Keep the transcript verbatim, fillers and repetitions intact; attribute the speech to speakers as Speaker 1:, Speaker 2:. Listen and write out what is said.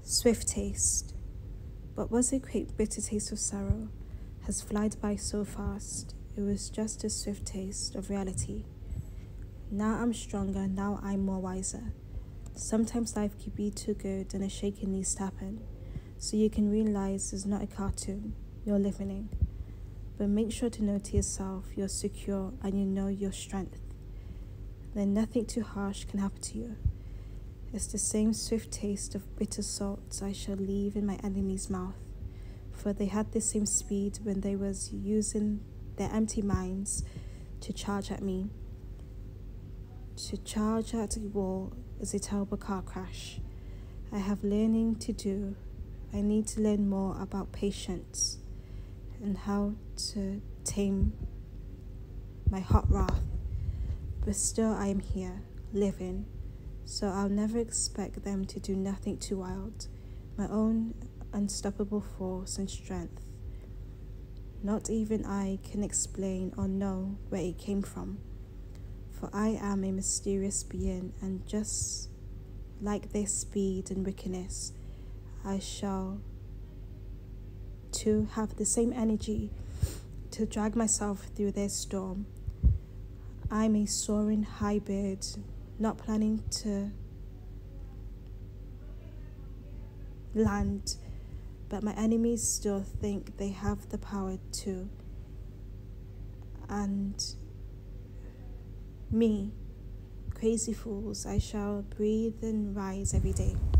Speaker 1: Swift taste. What was a quick bitter taste of sorrow has flied by so fast. It was just a swift taste of reality. Now I'm stronger, now I'm more wiser. Sometimes life can be too good and a shaking needs to happen, so you can realize it's not a cartoon you're living in. But make sure to know to yourself you're secure and you know your strength. Then nothing too harsh can happen to you. It's the same swift taste of bitter salt I shall leave in my enemy's mouth, for they had the same speed when they was using their empty minds to charge at me. To charge at a wall is a terrible car crash. I have learning to do. I need to learn more about patience and how to tame my hot wrath. But still I am here, living, so I'll never expect them to do nothing too wild. My own unstoppable force and strength. Not even I can explain or know where it came from. For I am a mysterious being, and just like their speed and wickedness, I shall too have the same energy to drag myself through their storm. I'm a soaring high bird, not planning to land, but my enemies still think they have the power to. And me, crazy fools, I shall breathe and rise every day.